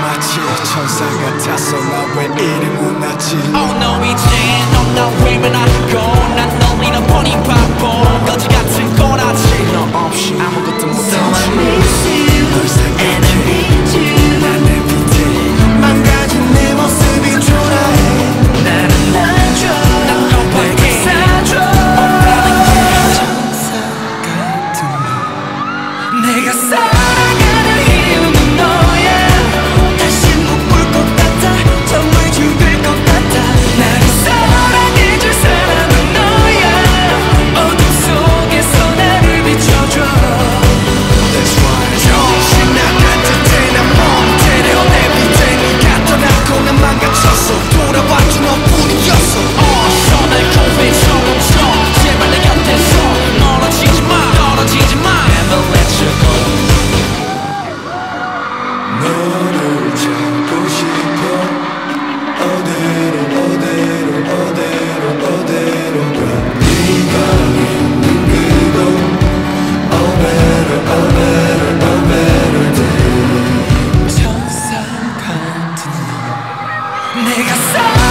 마치 천사 같았어 나 왜 이리 못났지 Oh no 이제 넌 나 외면하고 난 널 잃어버린 바보 거지 같은 꼬라지 너 없이 아무것도 못하지 So I miss you 널 생각해 and I need you 난 everyday 망가진 내 모습이 초라해 나를 놔줘 난 너밖에 사줘 천사 같은 너 내가 살아가는 이유는 너야 다시 못 볼 것 같아 정말 죽을 것 같아 나를 사랑해줄 사람은 너야 어둠 속에서 나를 비춰줘 That's why 정신 나갈 듯해 난 멍때려 everyday 네가 떠나고 난 망가졌어 돌아와줘 너뿐이었어 날 고백처럼 쳐 제발 내 곁에서 멀어지지 마 떨어지지 마 Never let you go 너를 찾고 싶어 어디로 가 네가 있는 그곳 Oh better day 천사 같은 너 내가